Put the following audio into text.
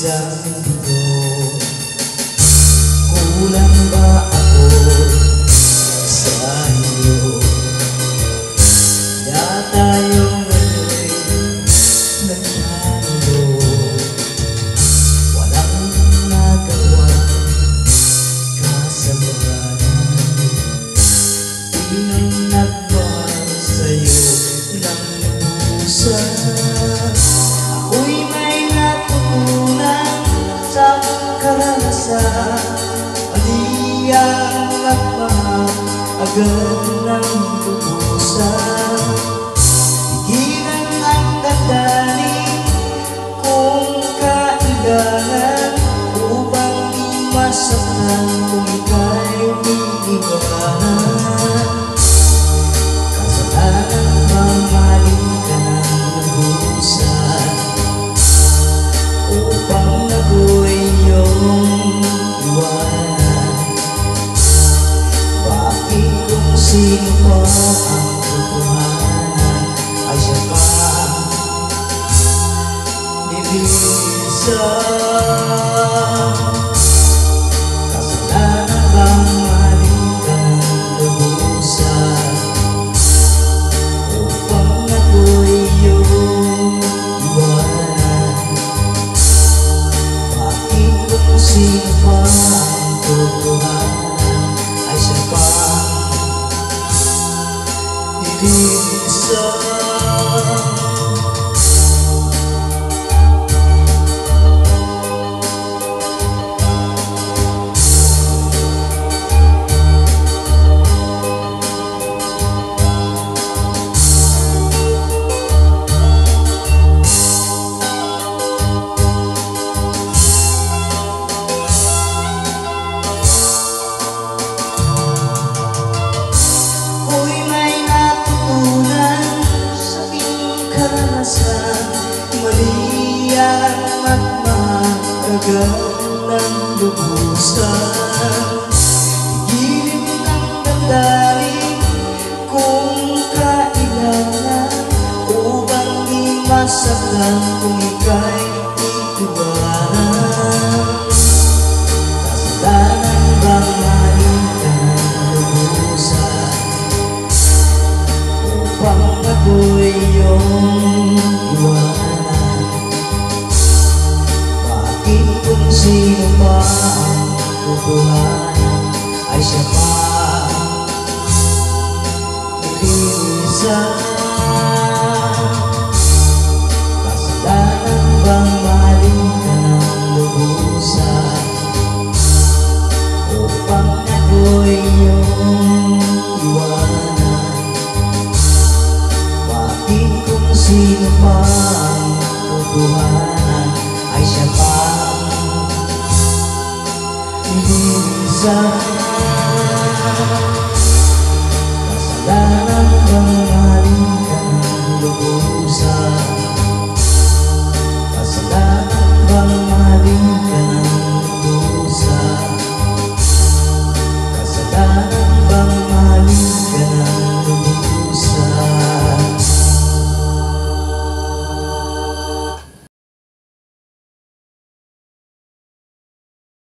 isang mundo. Kulang ba ako sa iyo? Na tayong nga'y nagkano, walang nagawa kasalanan. Di nang nagmahal sa'yo ng lubusan. Ako'y may natutunan sa karanasan. Mali ang magmahal agad ng lubusan. Tigilan ang damdamin kung kailangan, upang di masaktan kung ika'y umiiwanan. Kasalanan bang mahalin ka ng lubusan, upang ako'y iyong iwanan? Bakit kung sino pa ang totohanan ay siya pa nilisan? Kasalanan bang mahalin ka ng lubusan, upang ako'y iyong iwanan? Bakit kung sino pa ang totohanan ay siya pa nilisan? Mali ang magmahalagan ng lubusan. Tigilin ang damdamin kung kailangan, upang di masaktan kung ika'y iiwanan. Kasalanan bang mahalin ka ng lubusan, upang ako'y iyong iwanan? Bakit kung sino pa ang totohanan ay siya pa nilisan? Kasalanan bang mahalin ka ng lubusan, upang ako'y iyong iwanan? Bakit kung sino pa ang totohanan ay siya pa nilisan?